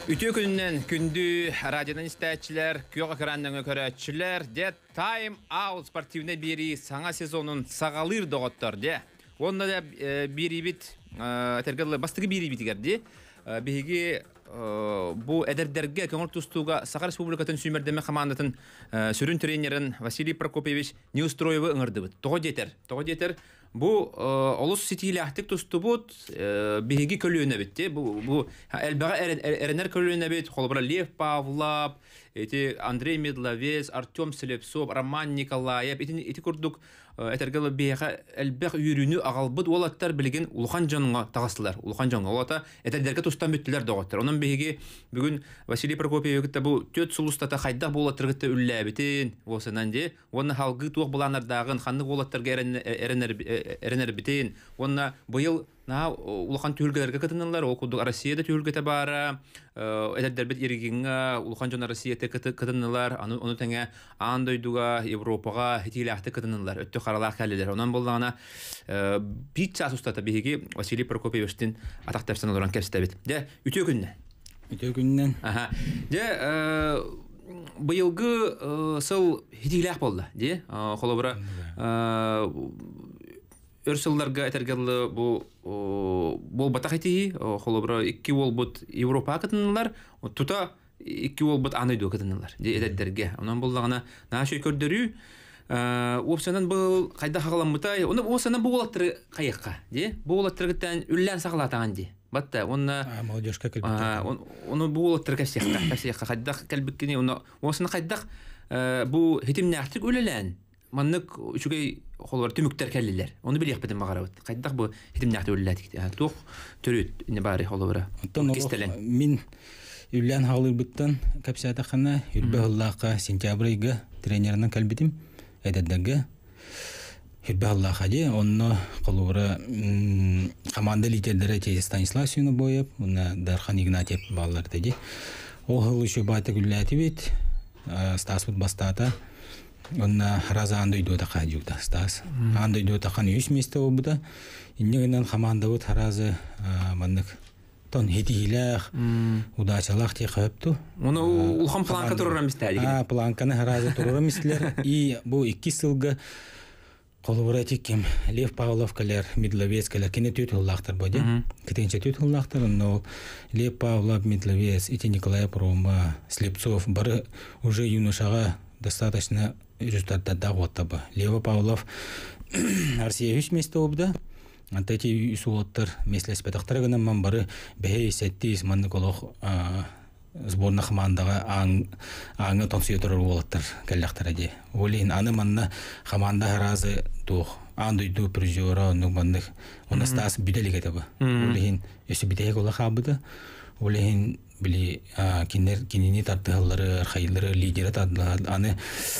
Ütü gününden gündü radyodan istəyicilər, köy ekrandan görətçilər, de Time Out sportivne biri sana sezonun sağalır doğutlar de. Onda da biri bit tergalı bastığı biri bitigerdi. Bihigi bu ederderge köngül tustuğa Sakar Respublikatın Sümerdeme komandatın sürün trenerin Vasiliy Prokopyevich Neustroyevi ıngırdı bit. Toğu yeter. Bu olus sitiyle ahtik tustu bud bihigi kölüğüne bitti. Bu elbağa erenler kölüğüne bit. Kolbara Lev Pavlov, Andrei Medlovец, Artyom Slepsov, Roman Nikolayev. Iti kurduk etergalı bihaga elbağa yürünü ağalbıd olatlar bilgin Uluhan Canı'na tağıstılar. Uluhan Canı'na olata eterderge tustan büttiler doğutlar. Onun bihigi bugün Vasiliy Prokopyevich bu töt sulustata haydaq bolatırgıtta üllәbitin. Osanan de. Onun halgı tuğ bulanardağın xanlık olatlarga erener bitin. Onna bu yıl Uluhan tühülgelerge katınırlar. Okuduk Rossiyada tühülgete bara. Eterderbet irigine Uluhan Canı Rossiyada katınırlar. Onu tenge Andoyduga, Evropaga hitiyle katınırlar. Öttü qaralaq kəlliler. Ondan bollağına bir ças ustata bihigi Vasiliy Prokopyevich'tin ataq tefsine oran kepstabit. De, ütü günden. De, bu yılgı sıl hitiyle bolda. De, kolobra Örsüllerge etergelli bu bol batak etihi, kolobra 2 bol but Evropa katınırlar. Tuta 2 bol but Andoydu katınırlar. De, eterderge. Ondan bollağına naşöy kördürü. Opsiyadan bu qayda haqalanmıtay. Onu opsiyadan bu olattırı qayıqqa. Bu olattırıqtan üllən saqlatağın de. Batta onu молодежка кəlbikdə. Onu bu olattırı kəsiyaqqa. Qaydaq kəlbikkini onu opsiyana qaydaq bu hitimnəxtik ölələn. Manlık üçügey xolvar tümüklər kəlliler. Onu biliyaq bidim mağarabıt. Qaydaq bu hitimnəxti ölələdik. Tuq törüt indi bari xolvara. Min üllən haqlırbıttan kəpsiyataqana ülbə hıllaqqa sentябрьga trenerindən kəlbitim. Эдәдәге Хирбе Аллахади, онно колура команда лидерлері те Станислав Сюнобоев, онна Дархан Игнатьев баллар деди. Ол хыл еще байта гүлләти бит, Стас бут бастата, онна Раза Андойду да қадюкта, Стас. Андойду да қан 3 месте обуда, иннегенен команда бут Раза маннык тон хитилах, удачалах те қөпту. Оны улхан планка турурам истәдик. Планканы Раза турурам истәләр. И бу 2 сылга коллаборатив кем Лев Павлов калер, Медловец калер, кене төт хыллахтар боди. Кетенче төт хыллахтар, но Лев Павлов, Медловец, и Николай Прома, Слепцов бары уже юношага достаточно результатта даготтаба. Лев Павлов Россия 3 месте обда. Антети усулоттар меслес петактарыгынан ман бары бәһе сәттис манны колох сборна командага аңы тонсыйотор болоттар каллактар ди. Олин аны манна команда разы тух андыйду призера нугмандык она стас биделиге таба. Олин эсе бидеге кола хабыда. Олин били кинини тартыгылары, хайылары, лидері тадылар. Аны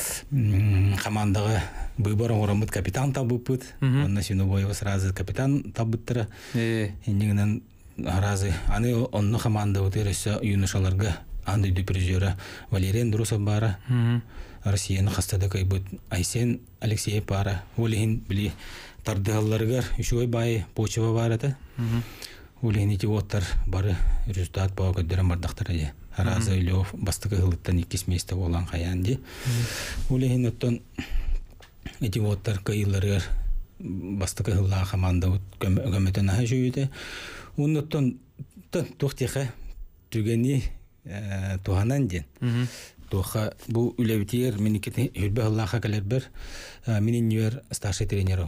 командаға выбор орамыт капитан табыпыт. Онна Сюнобоева сразу капитан табыттыра. Индигінен разы. Аны онны команда өтересі юношаларға андыйды призера Валерий Друсов бара. Россияны қастады кайбыт Айсен Алексеев бара. Олин били тардыгыларығар үшуай бай почева барады. Улин ити оттар бары результат по көддөрөн бардактар ди. Разы Лев бастыгы хылыттан 2 месте болан каян ди. Улин оттон ити оттар кайылары бастыгы хылла команда көмөтөн ажүйдө. Уноттон тохтеха түгени туханан ди. Тоха бу үлебитер миникет хүлбе Аллаха калербер мининер старший тренер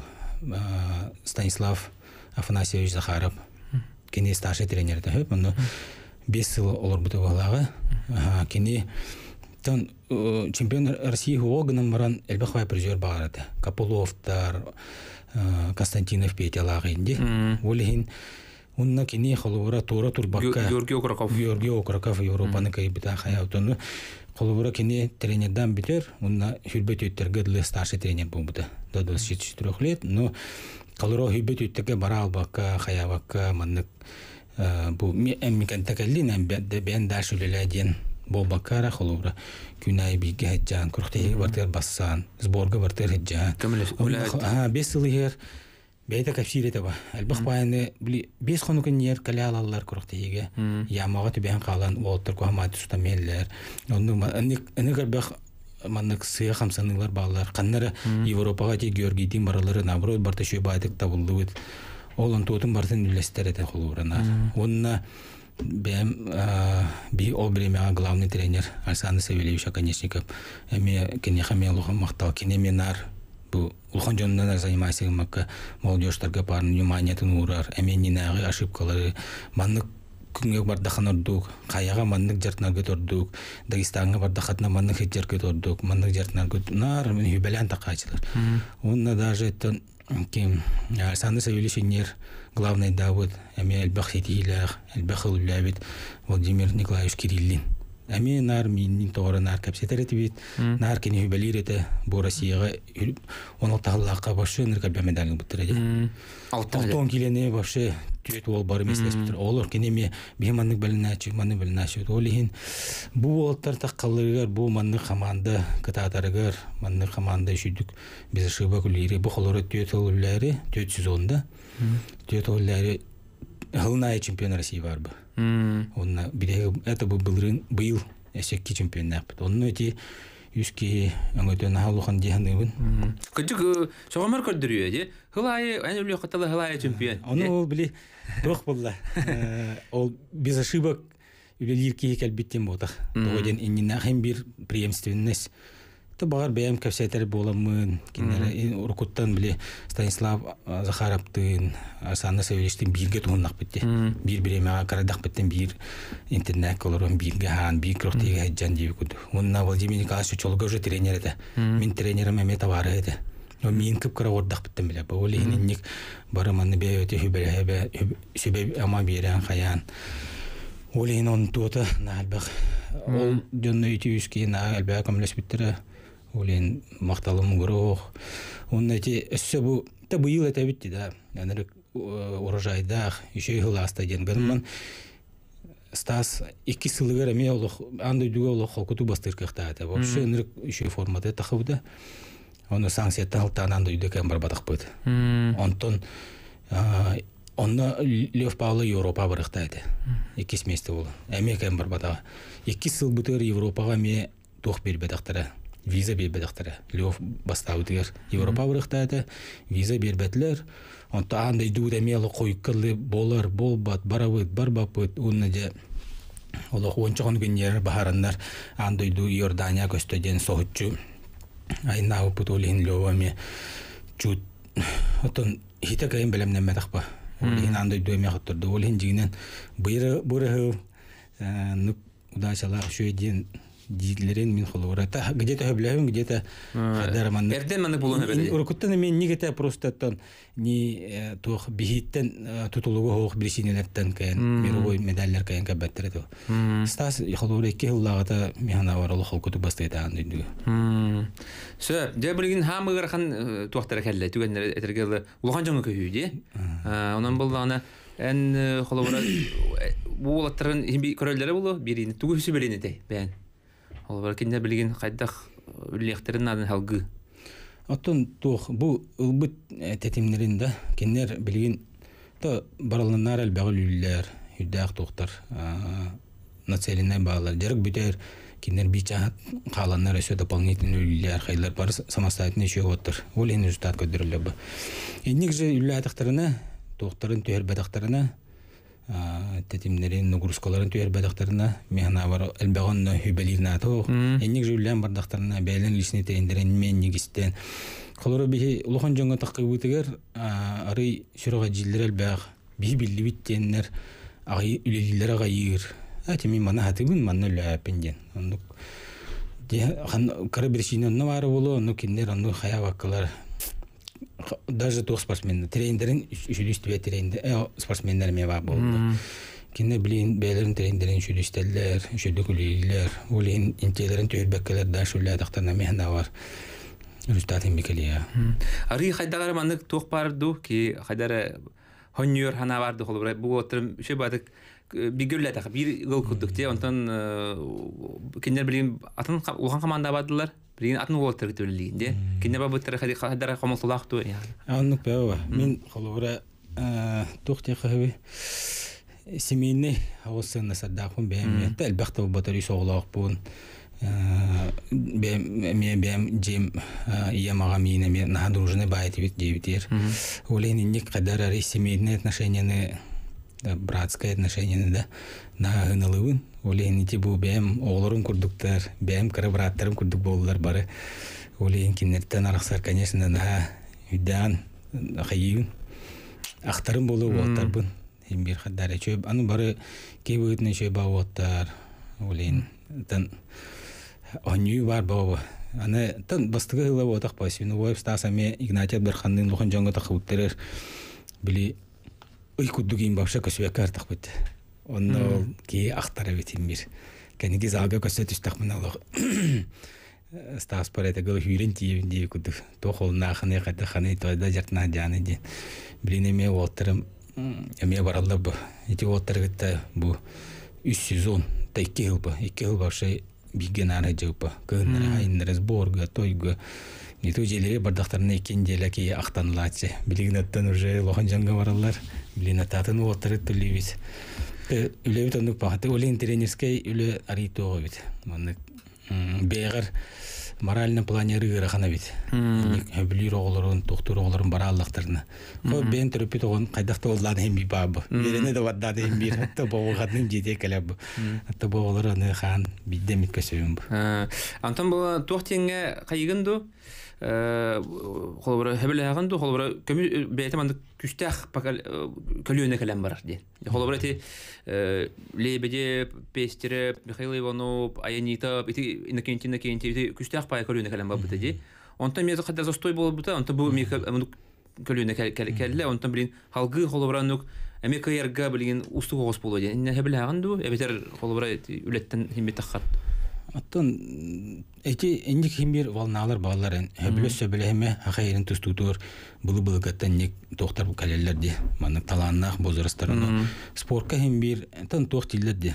Станислав Афанасьевич Захаров. Кини старший тренер да хөп, но 5 жыл олар буту балага. Кини тон чемпион России огынан баран элбахвай призер барады. Капуловтар, Константинов Петялагы инде. Олин унна кини холовра тура турбакка. Георгий Окраков Европаны кайбита хаятону. Холовра кини тренердан битер, унна хүлбөтөттерге старший тренер болбуда. До 24 лет, но Калыро хүбет үттеге бара албакка, хаябакка, маннык бу эммикентекеллин бен дашүлеләден болбаккара холубра күнай биге хаджан, курхтеге бартер бассан, сборга бартер хаджан. 5 жыл бейта капсирете ба. Албах баяны били 5 хону кеннер калялалар корохтеге. Ямага түбән калан уолтер кохаматы сутамеллер. Онны энегер бах маннык сыя хамсанылар баллар. Каннары Европага те Георгийдин баралары наброд барта шөй байдык табылды. Олон тотун бартын үлестерете холурана. Онна бем би обремя главный тренер Александр Савельевич Оконечников. Эми кенехамелуха мактал кинеминар. Бу улхан жонунан занимайся макка молодежьтарга барын вниманиятын урар. Эми нинагы ошибкалары маннык күнгө бардахан ордук, каяга маннык жартнарга тордук, Дагестанга бардахатна маннык хеттерге тордук, маннык жартнарга нар мен хүбелен такачылар. Онна даже это ким Александр Савельевич главный Давыд, эми Эльбахситилах, Эльбахуллявит, Владимир Николаевич Кириллин. Эми нар минин тоора нар капсетерет бит, нар кини хүбелирете бу Россияга 16-лакка башы ныркабя медаль бутыреди. Алтон килене башы түет ол бары меселес бутыр. Олор кини биманнык белначы, манны белначы. Олихин бу олтар таккалыгар бу манны команда кытатарыгар, манны команда үшүдүк биз ошибок үлери бу холоры түет уллары, түет сезонда. Түет уллары Гылная чемпион России бар бы. Он это был эсекки чемпион напт. Он эти юски аңөтөн халухан диханыбын. Кыжык согомар көрдүрүyor же. Гылай аны үле каталы гылай чемпион. Оны ол били тох болла. Ол без ошибок үлелирки келбиттен ботак. Тогоден иннина хем бир преемственность. Это багар бәям кәпсәтер боламын. Киндер уркуттан биле Станислав Захаровтын, Александр Савельевичтин бирге тугуннак битти. Бир биремага карадак биттен бир интернет колорун бирге хан, бир крохтеге жан дип куду. Онна Владимир Николаевич Чолго уже тренер эте. Мен тренерим эме товары эте. Но мен кып кара ордак биттен биле. Бу ленинник бараманны бе өтө хүбелебе сүбе ама берен хаян. Олин он тута налбак. Ол жонны үтүскө налбак камлеш биттере. Олен макталым грох. Он эти все бу та быйыл это битти да. Янырык урожайда еще хыласта денгенман. Стас 2 сылыгар эме олох андай дуга олох куту бастыркакта. Вообще янырык еще формада тахыбда. Оны санкцияттан алтанан дойду кем бар батак быт. Онтон онна Лев Павло Европа барыктайды. 2 месте болу. Эме кем бар батага. 2 сыл бутер Европага ме тох бербедактара. Виза бербедактара. Лев бастаудыгер Европа барыктайды. Виза бербетлер. Онта андай дууда мело койкылы болар, болбат, барабыт, барбапыт. Онна же олох 10 күннер бахараннар андай ду Иордания көстөден соһучу. Айна опутолин лёвами чут отон хита кайын белемнеме такпа. Олин андай дөме хаттырды. Олин жигинен быры нук удачалар шөйден дидлерин мин холората где-то хөбләһүн где-то хадарман. Эрден маны булуны белди. Уркуттан мен нигете просто тон ни тох бихиттен тутулугу хох брисинелеттен кайын мировой медальлер кайын кабаттерде. Стас холоры 2 жыллагата механа бар ол куту бастайда андыйды. Сө, де билген хамыгыр хан туактара келле түгеннер этергеле улган жаңы көйү. Онан булганы эн холоры бу латтырын би көрөлдөрү болу бирини тугусу беленете бен. Ол бар кинде билген кайдак үллектерин аны халгы. Оттон тох бу ылбыт тетимнеринде кинер билген то баралынар албагылүллер үдәк тохтар нацелене баалар жарык бүтер кинер бичат каланнар өсө дополнительный үллер хайлар бар самостоятельно еще отыр. Ол эни результат көдөрүлө бу. Эник же үлләтактарына тохтарын төһөрбәдактарына тетимнерин нугрускаларын төйөрбәдактарына механа бар элбагонно хүбелирна то энник жүллән бардактарына бәйлен лишне тендерен мен нигистен колору би улухан жоңга таккы бутыгер ары шурага жилдер элбаг би билли биттеннер агы үлелилер агайыр атеми мана хатыбын манны ләпенден ондук де хан карабирсинен навары боло ну киндер анну хаяваккалар даже тох спортсмен тренерин үшүлүстүбе тренер спортсмендер ме бар болду. Кине билин бейлерин тренерин үшүлүстелер, үшүлүкүлүлөр, улин интелерин төйбеккелер дашулла тактана мехна бар. Результатын бекелия. Ари хайдагар маннык тох барды ки хайдара хоньор хана барды холбра бу отыр ше бадык бигерле так бир гол курдук те онтон киндер билин атын улган команда бадылар билин атын уолтер гитөллигин де киндер бабыттар хадара комолтулакту яны аннык баба мен холовра тухте хавы семейный авосын насадахун бем албахта батари соглак бун бем жем ямагамина мен на дружный байт вит девитер улен ник кадар семейные отношения братское отношение да на гыналыбын улен ити бу бем оглорун курдуктар бем кыры браттарым курдук болдулар бары улен киннертен араксар конечно на үдан хайын ахтарым болуп отарбын бир хаддар чөп аны бары кебөтүнө чөп оттар улен тан онью бар баба аны тан бастыгы ла отак пасыны вайп стасаме игнатий берхандын лохон жонго такыптырыр били ой кудугин бабша көсөбө картак бит онно ки ахтара битим бир кенеги залга көсөтүш такмыналык стас парета гол хүрен ди куду тохол нахны ката ханы тойда жартна жаны ди билинеме отырым эме баралла бу эти отыргытта бу 3 сезон та 2 жыл башы биген ара жыпа кынра айнра сборга тойга не то желере бардактарына экен желеки актанлачы билигнаттан уже лоханжанга баралар билинататын отыры төлөбүз үлөбүт ондук пахты олен тренерский үлө аритоо бит маны бегер морально планерыгыра хана бит хөбүлүр оголорун доктор оголорун бара аллактарына ко бен терапевт огон кайдакта боллан эми бабы берене да вадда эми бир атта богадын жете келеб атта боголор аны хан биддемит көсөйүм антон бу тохтеңе кайгынду холбора хөбүлөгөндү холбора көмү бетем анда күстах пакал көлүнө келем бар ди холбора ти лебеде пестере Михаил Иванов Аянита ити инакентина кенти күстах пай көлүнө келем бар ди онтон мезо кадда застой болуп бута онтон бу мека көлүнө келе онтон билин халгы холборанук эмекаерга билин усту гос болду ди эне хөбүлөгөндү эбетер холбора үлеттен химметахат аттан эти эндик химбир волналар балларын хөбүлөсө билеме ахайрын тустутур булы-булыгаттан ник доктор калеллер ди маны таланнах бозрастарын спортка химбир тан тохтиллер ди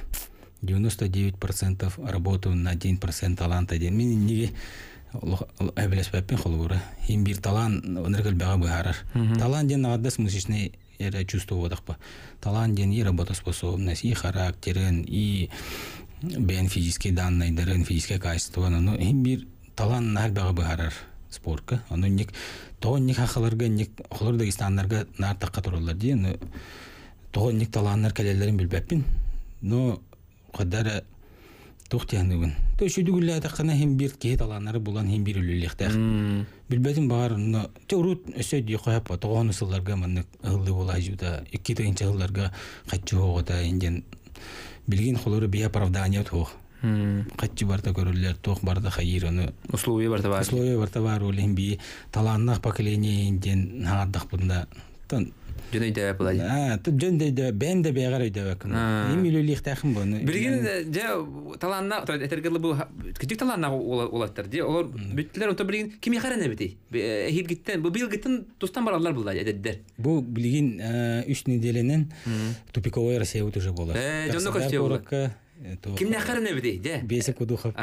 99% работаю на 1% таланта ди мен неге эбелеспеппин холура химбир талант өнөргөл бага баарар талант ден адас мышечный эра чувство водакпа талант ден и работоспособность и характерин и бен физические данные, дарен физическое качество, но имбир талант нарбага бахарар спортка, оно ник то ник хахаларга ник холор Дагестаннарга нартакка туралар ди, но то ник таланттар келелерин билбеппин, но кадара тохтяныбын. То шүдүгүлле атакана имбир ке таланттары булан имбир үлүлектер. Билбетим бар, но төрүт өсө ди кояп тогону сылларга маны ылды бола жуда, 2 жылларга каччоогода инден билгин холору бия оправдание тох. Каччы барда көрүлөр, тох барда хайыр аны условия барда бар. Условия барда бар улин би таланнак поколение инден хадак бунда. Тан жөнөйдө булай. Ту жөндөйдө бен де бегар өйдө бакын. Эмилүлик тахым буну. Билгин же таланнак этергеле бу кичик таланнак олаттар ди. Олар бүттүлөр онто билгин кими карана бити. Эхип гиттен, бу бил гиттен тустан баралар булай эдеддер. Бу билгин 3 неделенен тупиковой Россия уже болот. Жонно көчө. Кимне карана бити, же? Бесик кудухов.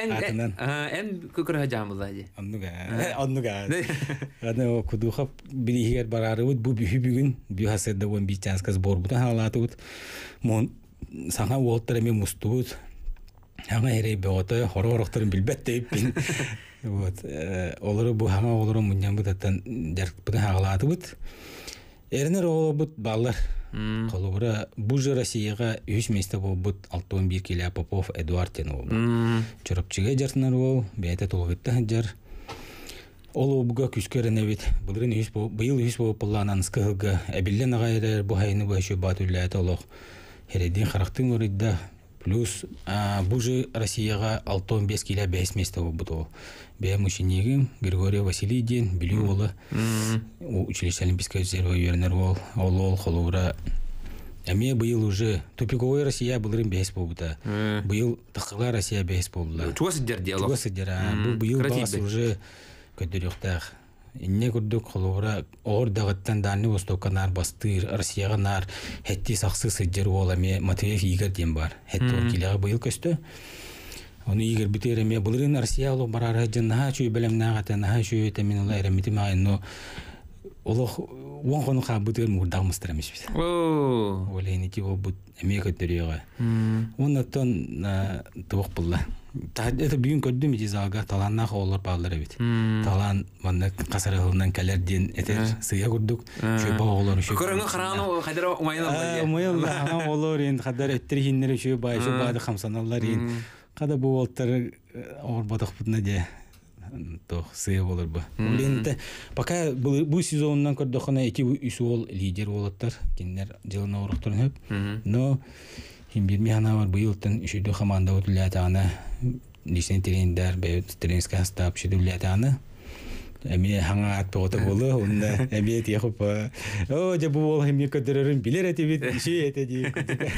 Эн көкөрө жамылай ди. Аннуга. Аны кудухов билигер барарыбыт бу бүгүн бюхасыда он бичанска сбор бу халатыбыт. Мон саңа уоттар эме мустубут. Аңа эрей беота хоророктарын билбеттейппин. Вот. Олары бу хама олары муньян бутаттан жарк бутан халатыбыт. Эрнер олобут баллар. Колубра бужа Россияга 3 месте болбут 61 кило Попов Эдуард Тенов. Чорапчыга жартынар бол, бейте толгытта жар. Ол обуга күскөрөнө бит. Быйыл 100 болуп булланан скылга эбиллен агайрер бу хайны башы батуллат олох. Хередин характын орыйда плюс бужа Россияга 65 кило 5 месте болбут. Бе мужчинегим Григорий Василий ден билүү болу. Училище Олимпийского резерва юрнер бол. Ол холура. Эме быйыл уже тупиковой Россия былырын бес болбута. Быйыл тыкыла Россия бес болдула. Чугасы дерди алып. Чугасы дера. Бу быйыл бас уже көдөрөктөр. инне курдук холора ор дагыттан Дальний Востокка бастыр, Россияга нар хетти саксы сыджыр оламе Матвеев Игорь дем бар. Хетти килега быйыл көстө. Оны Игорь битереме булырын Россия олуг барара жанна чүй белемнагата на чүй теминала эремити майно олуг вон кону хабытыр мурдагмыстырамыш биз. Олени ки ол бут эмеге төрөйгө. Оннан тук булла. Это бүгүн көрдүм ити залга таланнак олор балдар бит. Талан манда касарылынан келерден этер сыя курдук. Чүй баголор чүй. Көрөңө караганы кайдара умайна. Умайна олор эн кадар эттер хиннери чүй байшы бады хамсаналар эн. Када бу олтар ор бодох бутна де. То сыя болор бу. Ленте пока бу сезоннан көрдөхөнө эти үсүл лидер болоттар. Киндер жылына орохторун хөп. Но bir mihana var bu yıldan üşüdü komanda utuliyatağına listen trender be trenska stop şiduliyatağına emi hanga at boğda bolu onda emiyet yapıp o ce bu ol hem yıkadırırım bilir eti bit şey eti diye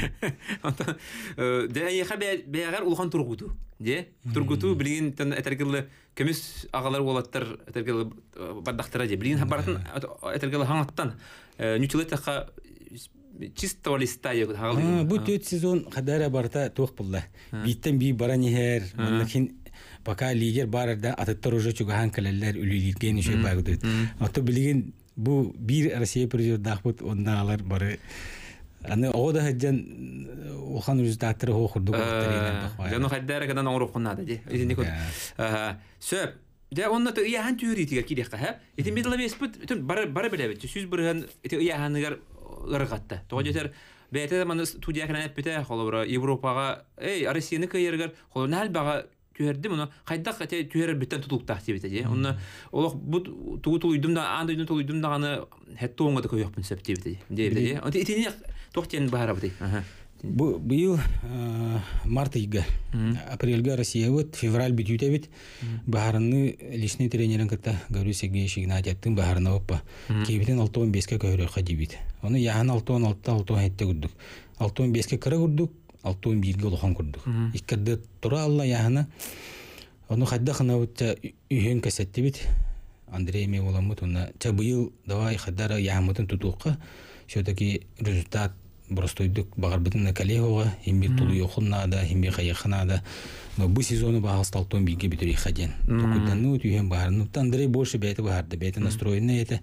de yaha beğer ulhan turgutu de turgutu bilgin tan etergil kemis ağalar olatlar etergil bardaktıra de bilgin habaratan etergil hangattan nüçületaka чисто листая бу төт сезон кадара барта тук булла биттен би баранихер мынакин пока лидер барда атыттар уже чугахан калеллер үлүлген ише багды аты билген бу бир Россия президент бут ондаалар бары аны ода хаджан охан результаттары хохурду бактарыйлар баква жана хаддара кадан оңрукунада ди изиндик сөп де онна то яхан тюритига кидек ха эти медлавеспут бары билебит сүз бирген эти яханыгар ыргатты. Тоготер бете маны студия канат бите холобра Европага, Россияны кайыргар холонал бага түйерди муну кайда кате түйер биттен тутуктак дебите же. Онна олох бу тугутуйдум да андыйны тугутуйдум даганы хетто оңга да көйөкпүн сеп дебите. Дебите. Онти итини токтен бара бите. Бу быйыл март айга, апрельга Россия вот, февраль битүтэ бит. Бахарны личный тренерин ката Гаврил Сергеевич Игнатьевтың бахарна оппа. Кейбитен 6-15-ке көйрөкка дебит. Оны яхан 6-6 хетте күрдүк. 6-15-ке кыра күрдүк, 6-11-ге улахан күрдүк. Иккерде тура алла яхана. Оны хадда хына утта үйөн касетте бит. Андрей Меволамут онна ча быйыл давай хаддара яхамытын тутуққа. Шо-таки результат Бростойдук багарбытын коллегага химбир тулу йохуннада, химбир хаяхнада. Но бу сезону багасталтон биге битери хаден. Токуданну түйен баарны. Андрей больше бете барды, бете настроенный это.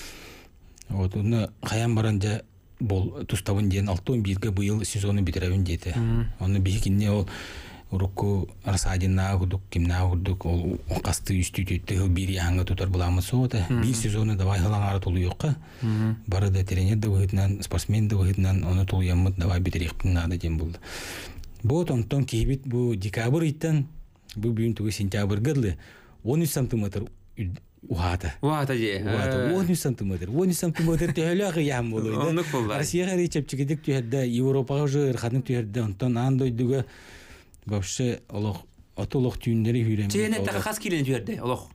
Вот уна хаян баранжа бол туставын ден 6-11-ге быйыл сезону битеребин дети. Оны бихикинне ол урукку арсадинна гудук кимна гудук ол касты үстүтүттө бир яңа тутар буламыз сота. Бир сезону давай халаңары тулу жокка. Бары да тренер да выгытнан, спортсмен да выгытнан, оны тулу яммыт давай битериктин нада дем болду. Бу тонтон кийбит бу декабрь иттен бу бүгүн тугу сентябрь гыдлы 13 см ухата. Ухата же. 13 см. 13 см төлөөгө ям болду. Россияга речепчигидик түйөдө Европага уже ырхатын түйөдө онтон андойдуга вообще олох отолох түйүндөрү хүрем. Чене та хас килен түйөрдө олох.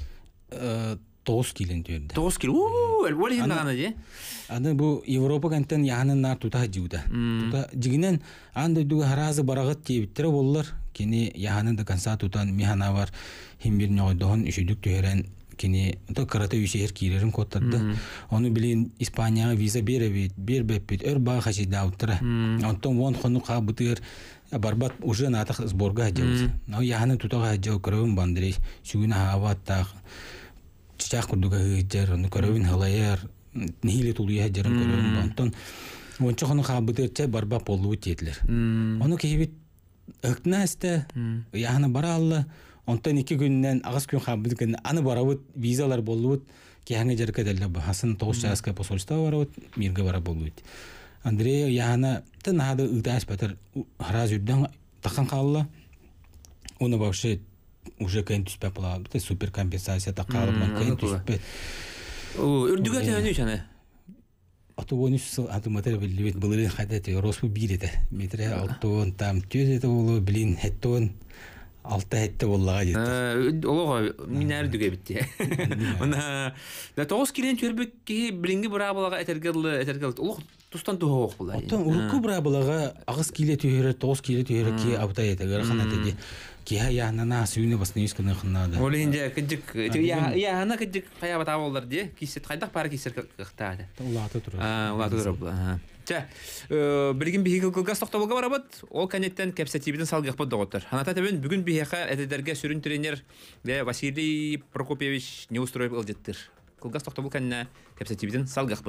9 килен түйөрдө. 9 кило. Ол хиннагана же. Аны бу Европа кантен яханын нар тута жууда. Тута жигинен андойдуга харазы барагат тебиттер боллар. Кени яханын да конца тутан механа бар. Химбир нойдон үшүдүк түйөрен кени то карате үсер килерин коттарды. Оны билин Испанияга виза бербеппит өрба хашида утра. Антон вон хону кабытыр барбат уже натах сборга хаджабыз. Но яханын тутага хаджабы көрөбүн бандрей. Сүгүн хаваттах чичак курдуга хаджар, оны көрөбүн халаяр. Нихиле тулуя хаджарын көрөбүн бантон. Ончо хону кабытырча барба болуу тетилер. Оны кейбит ыкнасты яханы бара алла. Онтан 2 күннен агас күн хабыдыгын аны барабыт визалар болуут кеңе жерке деле хасын 9 часка посольство барабыт мирге бара болуут. Андрей яхана танады ыдаш батыр хараз үрдөн такан калла. Оны вообще уже кайын түспөп була. Бите супер компенсация такалып кайын түспөп. Үрдүгө төнү чаны. Аты онус атоматер билбет булырын хадаты роспу бирете. Метре алтон там төзөтө болу билин хеттон алты хетте боллага жетти. Олого минер дүгө битти. Она да 9 килен төрбөкке билинги бара болага этергел. Олог тустан тоок булар. Оттон урукку бара болага агыс киле түйөрө 9 киле түйөрө ки абтай этегер ханаты ди. кия яна сүйне басны искен хнада. Ол инде кыжык я ана кыжык кая бата болар де кисет кайдак пар кисер кыктады. Улаты туру. Улаты туру. Жа, билгин бихигил кылгас токтоболга барабыт. Ол канеттен кепсетибиден салгыпты доктор. Аната тебен бүгүн бихека эдерге сүрүн тренер де Василий Прокопьевич не устроил ылдыттыр. Кылгас токтобол канна кепсетибиден салгыпты.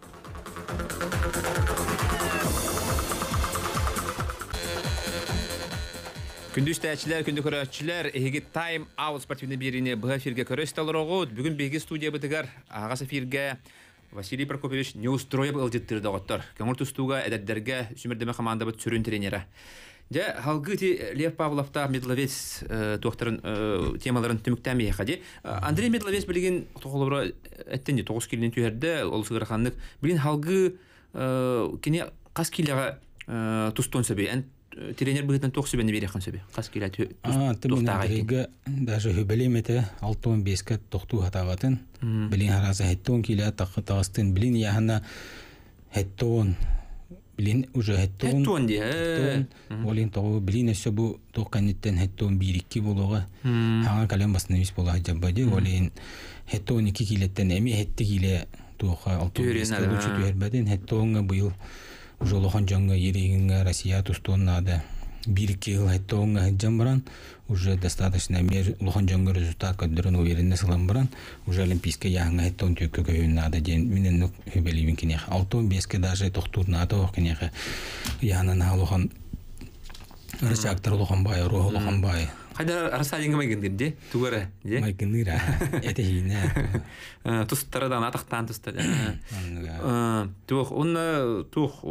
Күндүз тәчилер, күндү көрөчүлөр, эги Time Out спортивный бирине бу эфирге көрөстөлөр огут. Бүгүн биги студия битигер агас эфирге Василий Прокопьевич не устроил ылдыттыр доктор. Көңүл тустууга эдердерге сүмүрдөмө команда бит сүрүн тренери. Же халгы Лев Павловта Медловец докторын темаларын түмүктән бияқади. Андрей Медловец билген тоголора эттенди 9 килден түйерде ол сыгырханлык. Билген халгы кине кас килега тустон себе. Тренер быгытан тох себе не берехан себе. Кас киле тустагы. Даже хүбелемете 6-15 тохту хатагатын. Билин хараза хеттон киле тагыстын билин яхана хеттон билин уже хеттон ди. Олин того билин эсе бу токканеттен хеттон 1-2 болога. Хага калем басныбыз бола жабады. Олин хеттон 2 килеттен эми хетти киле тоха 6-15 түйербеден хеттонга быйыл Жолохан жаңга ерегинга Россия тустоннада 1-2 жыл хеттонга жамбаран уже достаточно мер лохан жаңга результат көдөрөн уверенне сыламбаран уже олимпийский яңга хеттон төккө көйүннада ден менен хөбелибин кине 6-15 даже токтурнада окинеге яңана лохан рычактар лохан бай роо лохан бай Хайда арасадинга майгендирди тугара же майгендира эте хине тустарадан атактан тустада тух он тух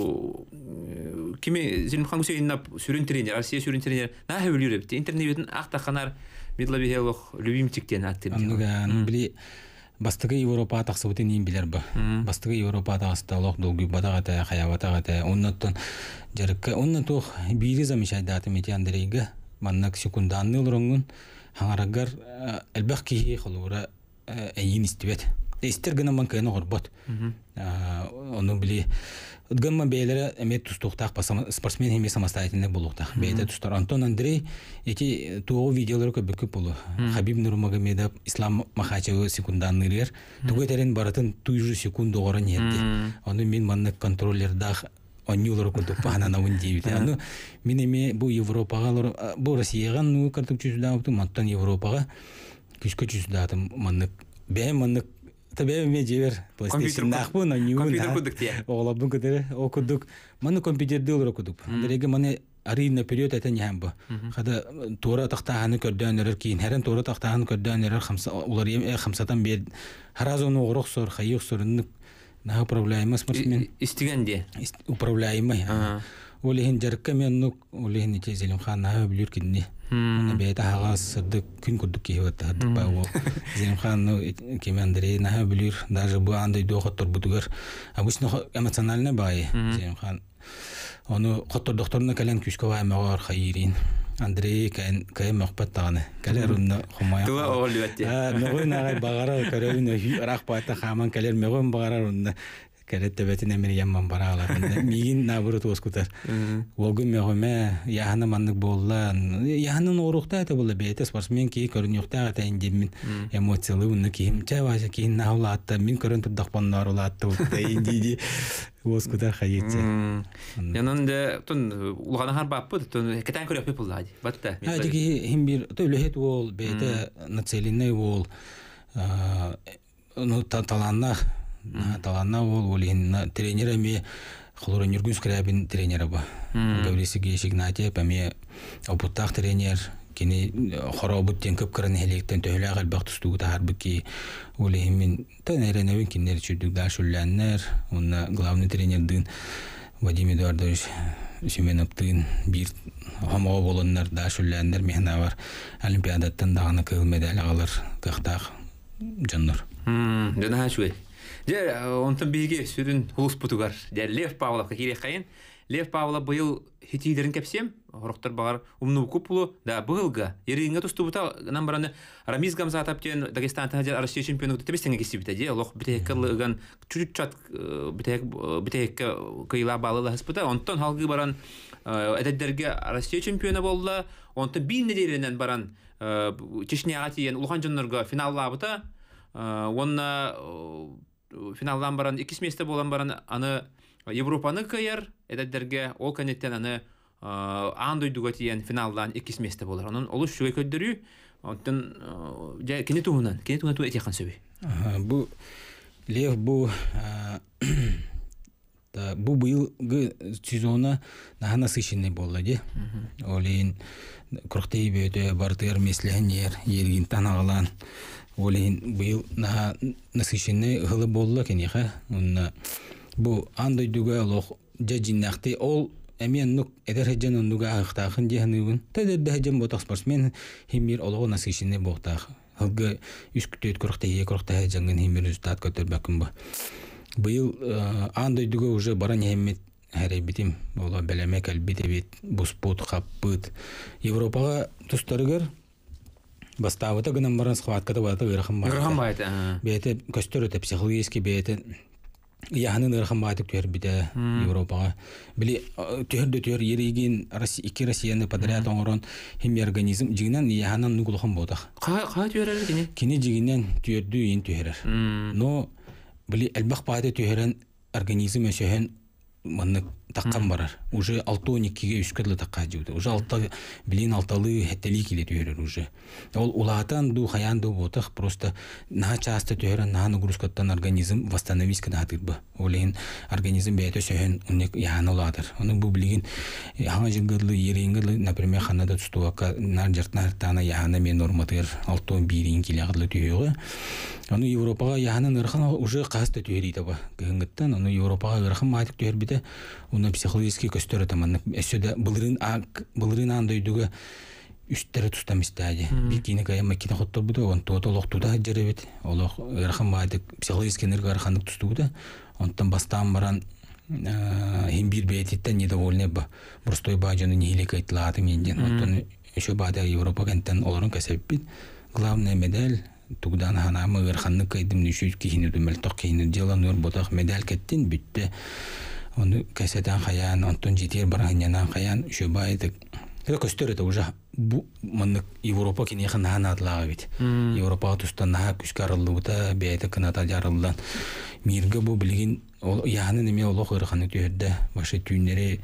кими зилмхан гусейна сүрүн тренер Россия сүрүн тренер на хөвлүрөп интернеттен актаханар Медловец любимчиктен аттыр андыган били бастыгы Европа таксыбытын ин билер ба бастыгы Европа тагысталык долгу бадагата хаябатагата оннотон жарыкка онно тух бири замешайдаты мети Андрейга маннак секунданны олоруңун хаңарагар элбахки холура эйин истибет эстер гына манканы горбот ону били гамма бейлere эмет тустуктак спортсмен эме самостоятельный болуктак бейде тустар Антон Андрей эти туо видеолор көбүкүп болу Хабиб Нурмагомедов Ислам Махачев секунданнылар тугетерин баратын 200 секунд огорон етти ону мен маннак контроллердах Онюлор курдук пахана на ундивит. Ну, минеме бу Европага, бу Россияга ну картук чүсүдабы, мантан Европага күскө чүсүдабы маннык. Бе маннык табе ме жевер PlayStation нахбу на нью. Компьютер курдук тие. Оглабын кыдыры, окудук. Маны компьютерде олор курдук. Андереге маны арина период этен ямбы. Хада тора тактааны көрдөнөр кийин, herен тора тактааны көрдөнөр 5 улар 5тан бер харазону огроксор, хайыксорунук на управляемый спортсмен. Истигенде. Управляемый. Олехин жарыкка меннук, олехин ите Зелимхан на билүр кинди. Ана бейта хагас сырды күн курдук кийбат хадыпа ол. Зелимхан Кемендре на билүр даже бу андай дохоттор бутугар. Обычно эмоционально бай Зелимхан. Ону хоттор докторуна кален күскө баймагар хайирин. Андрей кайм мөхпаттаганы. Калерунна хумая. Туа олуатти. Мөгөн багара көрөүнө рахпата хаман калер мөгөн багарарунна. Калеттебетине мен ямман баралар. Мигин набыры тоскутар. Огун мөгөмө яхана маннык болла. Яханын орукта эте болла бейте спортсмен ки көрүнүктө ата индимин эмоциялы уну ким чаважа кин наулатта мен көрөн турдакпаннар улатты инди Воскудар хаетсе. Янында тон улгана хар баппы тон кетен көрөп пуллади. Батта. Адиги химбир төлөһет бол бейте нацеленный бол ну таланна бол олин тренерами Хлора Нюргун Скрябин тренера ба. Гавриси Гешигнате паме опуттак тренер кини хоробут тен көп кырын хелектен төлөг албак тустугу таарбыки олемин тенереневин кинер чүдүк дашулланнер онна главный тренердин Вадим Эдуардович Семеновтын бир хомого болоннар дашулланнер мехнавар олимпиадаттан дагына кыл медаль алар кыктак жоннор. Жана шуй. Же онтон биге сүрүн хулус путугар. Же Лев Павловка кире кайын. Лев Павлов быйыл хитидерин кепсем, ороктор багар умну купулу да быйылга. Еринге тустубута намбараны Рамиз Гамзатаптен Дагестантан Россия чемпиону тебестенге кесибите же. Лох битеккылыган чуть-чуть битек кыйла балыла хаспыта. Онтон халгы баран эдерге Россия чемпионы болла. Онты бин неделенен баран Чечняга тиен улхан жоннорго финаллабыта. Онна финалдан баран 2 месте болан баран аны Европаны кыяр, эдерге ол канеттен аны андойдуга тиен финалдан 2 месте болар. Онун олуш шуга көддөрү. Онтон кене тугунан ту этехан сөбү. Бу Лев бу быйылгы сезона насыщенный болду. Олин куртей бөтө бартыр месленер ергин танагалан. Олин быйыл насыщенный гылы болду кенеха. Бу андойдуга лох жажиннакты ол эмен нук эдерхежен нуга ахтахын дехныбын. Тедердехежен ботак спортсмен химир олого насыщенный болтах. Алга үскүтөт куртей жангын химир результат көтөрбөкүн бу. Быйыл андойдуга уже баран хеммет харебитим ола белемек албитебит буспут хаппыт Европага тустарыгар бастабыта гынан баран схваткада бата ырахым байта. Бете көстөрөтө психологически бете яханын ырахым байтык төрбите Европага. Били төрдө еригин iki Россияны подряд оңорон хим организм жигинен яханын нугулхан бодак. Кай төрөр кини? Кини жигинен төрдү ин төрөр. Но били элбах байды төрөн организм өсөһөн маны таккан барар. Уже 6-12-ге үскөрлө такка жууда. Уже 6 билин 6-lı хеттели киле төрөр уже. Ол улатан ду хаян ду ботах просто на часто төрөн на нагрузкаттан организм восстановить кадатырбы. Олен организм бете өсөһөн унек яны уладыр. Аны бу билигин хана жыгырлы ериңгылы, например, ханада тустуака нар жартнар тана яны мен норматыр 6-1 килегырлы түйөгө. Аны Европага яны нырхан уже касты төрийди ба. Гынгыттан аны Европага ырхан майтык төрбите. Уна психологически көстөрө таман эсөдө былырын андойдуга үстөрө тустамыстади. Бикини кая макина хоттобуда, он тотолоктуда жеребит. Олох ырхан майтык психологически ныргархандык тустубуда. Онтан бастан баран химбир бетиттен недовольны ба. Простой бажаны нихилек айтлаты менден. Онтан еще бада Европа кенттен олорун кесеппит. Главная медаль тугдан ханамы ырханны кайдым нүшүт кихини дүмел ток кихини дела нур ботак медаль кеттин бүтте. Оны кәсәдән хаян, Антон Житер барганнан хаян шөбайдык. Көстөр это уже бу мынык Европа кене хана атлага бит. Европа тустан на күскарылды бәйте каната жарылдан. Мирге бу билген ол яны неме олох ырханы төрдө. Башы түннери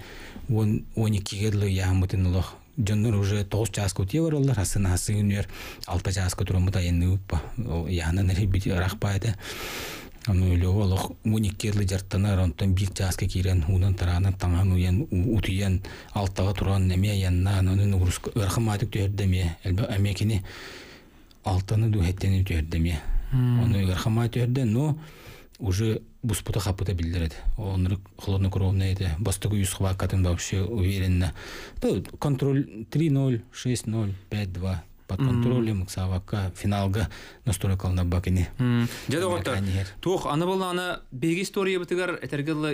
12 герлы ямытын олох. Жоннор уже 9 час көтеверлер, асына асыгынер 6 час көтөрөмүта энни уппа. Яны нере бит рахпайды. Аны өлөг олох 12 герлы жартанар онтон 1 часка кирен унан таранан таңан уян утуян алтага турган неме янна аны нугрус ырхаматык төрдөме. Элбе амекини алтаны ду хеттени төрдөме. Аны ырхамат төрдө, но уже буспута хапыта билдирет. Онрык хладнокровный это. Бастыгы 100 хвакатын вообще уверенно. Контроль 3-0, 6-0, 5-2. Под контролем Савака финалга настройкална бакини. Жадоготор. Тух аны болла аны беги история битигер этергелла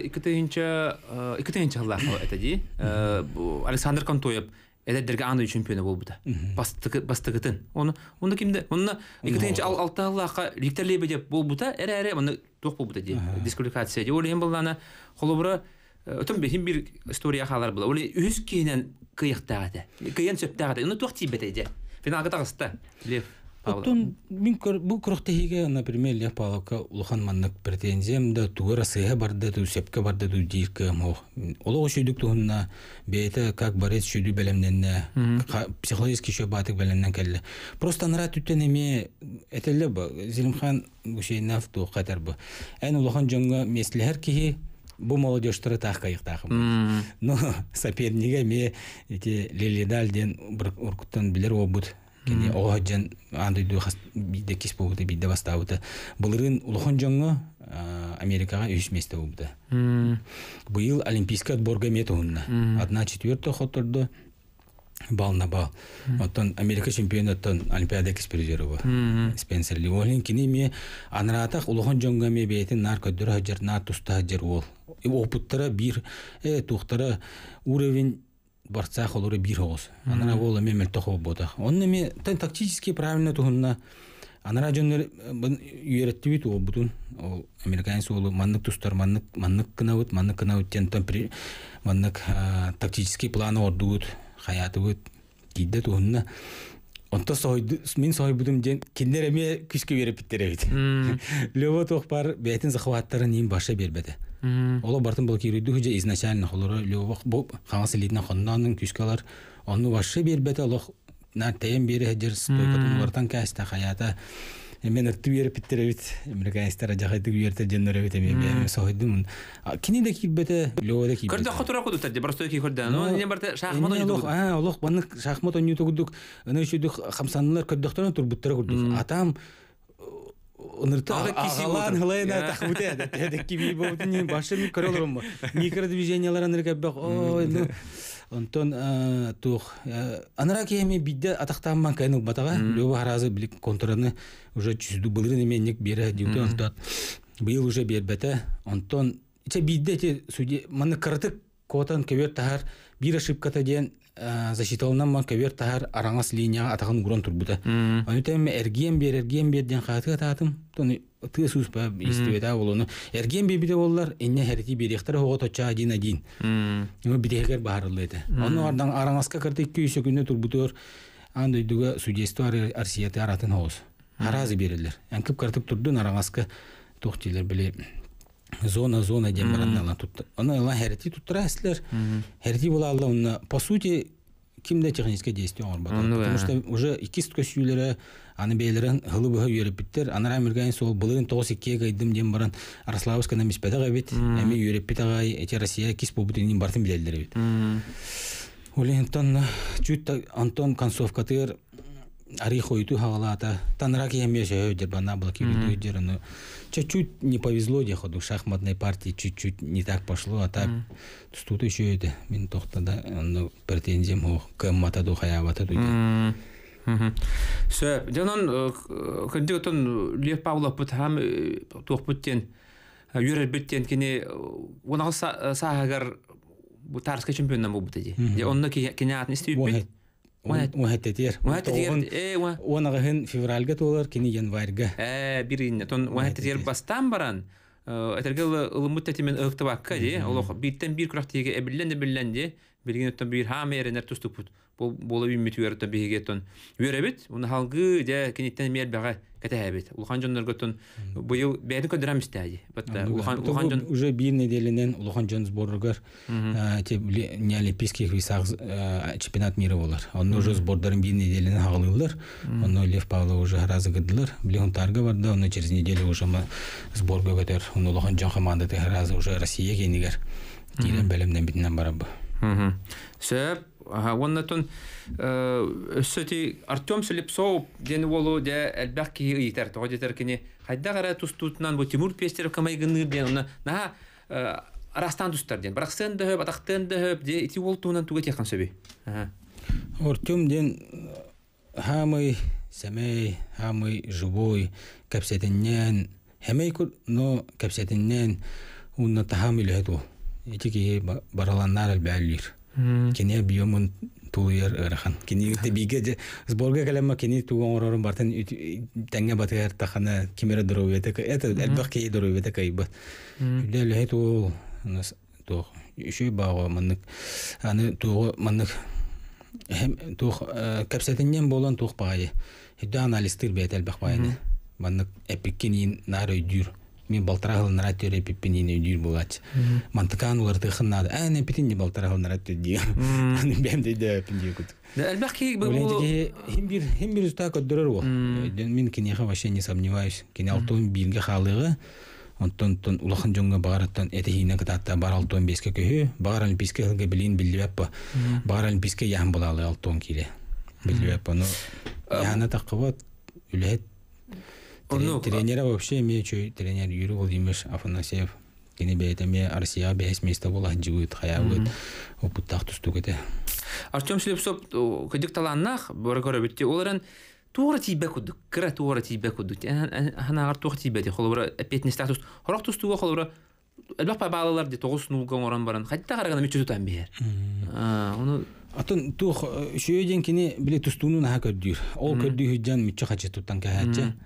2-нче Аллах этеди. Александр Контоев эдерге аны чемпионы болбута. Бастыгытын. Оны кимде? Оны 2-нче Аллахка ликтерлебе деп болбута. Эре аны тух болбута ди. Дисквалификация ди. Оле болланы холобра өтөн бехим бир история халар була. Оле үз кийинен кыйыктагы. Кыйын сөптагы. Оны тух тибете ди. Финалга тагыста. Лев Павлов. Мин бу курохтеге, например, Лев Павловка улхан маннык претензиям да тугара сыга барды, ту сепке барды, ту дирка мох. Олого шүйдүк тугунна бейте как борец шүйдү белемненне, психологически шö батык белемнен келли. Просто нара түттен эме этелле бу Зелимхан Гусейнов ту катар бу. Эн улхан жонга меслехер ки бу молодежьтары тахкайыктахым. Но соперниге ме эти Лилидальден бір уркуттан билер обут. Кене оғаджан андойду биде кис болуды, биде бастауды. Бұлырын улухон жоңы Америкаға 3 месте болуды. Бұйыл олимпийский отборға мет оғынна. 1/4 хоторды бал на бал. Оттан Америка чемпионаттан Олимпиада экспризеры бар. Спенсер Ливолин кини ме анратах улухон жоңга ме бейтин нар көддөрө хажар, нар туста хажар ол. Опыттара бир тухтара уровень борца холоры бир хоос. Анара ол ме мелтохо бодах. Он ме тактически правильно тухунна Анара жоннор үйреттибит ол бутун ол американец ол маннык тустар маннык кынабыт тентон маннык тактический планы ордугут хаятыбыт кидде туунна онто сойду мен сойбудум ден киндер эме күскө берип биттеребит лёво тохпар бетин захваттарын им баша бербеде ола бартын бол кирүдү же изначально холоро лёво бу хаңасы лидна хоннанын күскалар onu başı bir bete loh na teyem biri hecir spöykatımlardan kasta hayata men ırtı bir pittirevit amerikanistara jahaydı yerde jennerevit men sohidum kini de ki bete loda ki Körde xatura kudu tadi barstoy ki körde no ne barta şahmat oynudu Allah banık şahmat oynudu kuduk ana şudu 90'lar köddükten turbuttara kurduk atam Onurta ağalan hılayına takbut edi. Dedeki bir boğdun başı mı körülürüm mü? Mikro divizyonyalar anırka bak. Ondan tuğ. Anıra ki hemi bidde ataktan kaynak batağa. Löbe harazı bilik kontrolünü уже çüzdü bılırın emenik bir diyordu. Ondan bu yıl уже bir bete. Ondan içe bidde te südi manı kırtık kotan kever tahar bir ошибката diyen защиталынан ма кевер тахар араңас линия атаган гурон турбута. Анытем эрген берден хатыга татым. Тоны тысус ба истебета болону. Эрген бебиде боллар энне херти беректер хого точа 1-1. Ну бидегер баарылды. Аны ардан араңаска кырды 200 күнө турбутор. Андойдуга судейство арсияты аратын хоос. Харазы берилер. Анкып картып турдун араңаска тохтилер биле зона демараннала tuttu. Она ла херти туттраслер. Херти була Алла по сути kimde техническое действие бар. Потому что уже икистка сүйләре аны бейлерен хылыбы йөреп биттер. Анара миргән сол булын 92 гайдым дем баран Араславскана миспедага бит. Эми йөреп битагай эти Россия кис побутын бартын билелдер бит. Олентон чуть Антон Концовкатыр Арихойту хагалата танрак емеше дербана блокирует дерну. Чуть-чуть не повезло деходу шахматной партии чуть-чуть не так пошло, а так тут еще это мен тохтада ну претензиям к матаду хаявата туди. Сөп, жанан кандидатон Лев Павлов бутам тохпуттен юрер биттен кини онал сагар бу тарска чемпионна бутади. Я онны кинятны истибит. Уахаттер. Уанагын февральга толар кини январьга. Биринне тон уахаттер бастан баран. Этергел ылмуттатимен ыктыбакка ди. Олох биттен бир крахтиге эбилленди. Биргенеттен бир хамеренер туступут. Болу бимитүерден бигетон. Юребит, уны халгы де киниттен мербага кетебит. Улхан жоннорготон быйыл бәдин көдөрөм истеди. Улхан жон уже бир неделенен Улхан жон сборгар не олимпийских весах чемпионат мира болар. Оны уже сбордарын бир неделенен хагалыйлар. Оны Лев Павлов уже разыгдылар. Билген тарга барды, оны через неделю уже сборга көтөр. Оны Улхан жон командасы разы уже Россия кенигер. Кирен белемден битинен барабы. Сөп Воннатон сөти Артем Слепцов ден волу де элбаки итер тогодетер кини хайда гара тустутнан бу Тимур Пестеров камайгыныр ден на Арастан тустар ден браксен да атактен да де ити волтунан туга текан сөби. Артем ден хамый семей хамый живой капсетеннен хемей но капсетеннен унна тахамил хету этики бараланнар албалир. Кене биомун тулуяр ырахан. Кене тебиге сборга калема кене туган орорун бартын таңга батыр тахана кемера дровете это элбаки дровете кайбат. Дел хету нас то еще бао маннык аны то маннык hem то капсетеннен болон тух баай. Хеда анализтер бет элбак баайны. Маннык эпиккенин нары дүр. Мен балтарагыл наратёре пиппинин дүйр булач. Мантыкан уларды хыннады. Аны питинне балтарагыл наратё ди. Аны бемде де пинде кут. Да албаки бу хим бир уста көдөрөр ол. Мен кинеха вообще не сомневаюсь. Кин алтон бирге халыгы. Онтон улахан жонга багараттан этехине кататта бар алтон беске көһө, бар олимпийский хылга билин билбеппа. Бар олимпийский ян булалы алтон кире. Билбеппа, но яна такыбат үлет. Тренера вообще имеющий тренер Юрий Владимирович Афанасьев. Кини бейтеме Россия бес место была живет, хаявит, опытах тустугете. Артем Слепцов кадик таланнах баргора битти оларан туора тибе кудук, кра туора тибе кудук. Хана ар туора тибе ди холора опять не статус. Хорак тустуга холора элбак балалар ди 9 нулган оран баран. Хатта карагана мечүтүтан бер. Оны Атын тух шөйден кини биле тустунун ха көддүр. Ол көддү хүҗҗан миче хачы туттан кахача.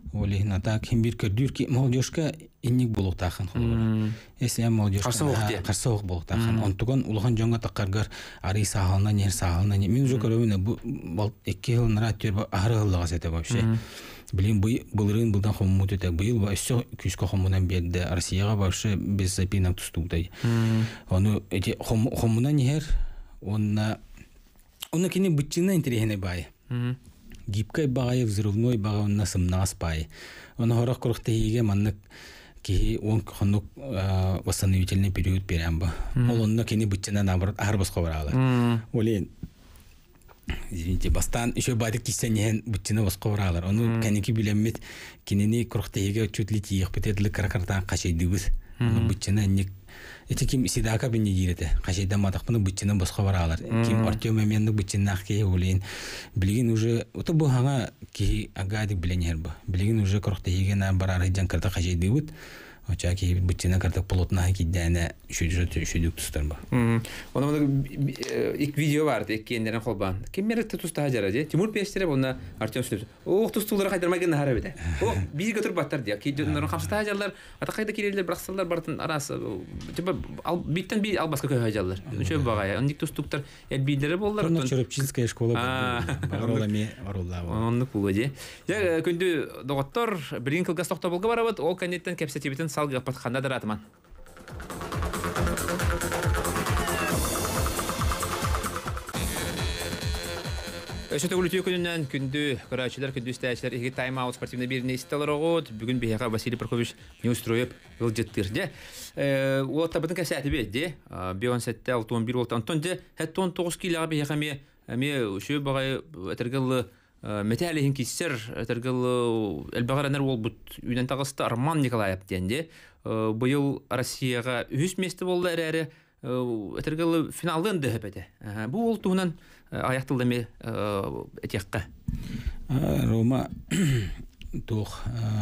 Олин атак хим бир көрдүр ки молодежка инник булуктахан холор. Эсем молодежка карсоок булуктахан. Онтуган улахан жонга таккаргар ари сахална нер сахална. Мен уже көрөбүнө бу 2 жыл наратер ахырылыгас эте вообще. Билин былырын былдан хоммут эте быйыл ва все күскө хоммунан берди. Россияга вообще без запинок тустугдай. Ону эти хоммунан нер онна кини бутчина интерехне бай. Гибкай багай взрывной багай на сымнаас бай. Он хорох курухтаиге маннык ки он хонук восстановительный период беремба. Ол онна кини бутчина наоборот арбасқа баралар. Олен извините, бастан еще бадык кисенен бутчина басқа баралар. Ону каники билеммит кинини курухтаиге чуть ли тиек бетедлик каракартан кашайдыбыз. Ону бутчина ник эти ким сидака бинни дирете. Кашайдан матакпыны бутчина басқа баралар. Ким Артем Мемендик бутчинах ки олен билигин уже ото бу ханга ки агадик биленер бу. Билигин уже курухтаиге на барары жан карта кашайдыбыт. Очаки бутчина карта полотна киддәне шүдүк тустар ба. Оны ик видео бар, ик кендерен холбан. Ким меректе туста хажара же? Тимур Пештере буна Артем сөз. Ох тустулар кайдырмаган нахара биде. Ох бир götүрүп баттар ди. Кийдерен хамста хажарлар, ата кайда кирелер браксалар бартын арасы. Типа биттен би албаска көй хажарлар. Үчө багая. Ондик тустуктар элбидери болдур. Чурупчинская школа баролами барулла. Ондук булды. Я күндү доктор бирин кылгас токто болго барабыт. Ол канеттен кепсетибитин салга патханда даратман. Өшөтө үлүтүү күнүнөн күндү көрөчүлөр күндү истечилер эки тайм аут спортивный бирини истелер огот. Бүгүн бияга Василий Прокофьевич не устроеп ылжыттырды. Ол табытын касаты бедди. Бионсетте автомобиль болтан тонде 9 килога бияга ме өшө багай этергел металлихин киссер этергел элбагаранер болбут үйнен тагысты Арман Николаев денде. Быйыл Россияга 3 месте болду эрере. Этергел финалдын дэхепете. Бу ол туунан аяктылдыме этекка. Рома тух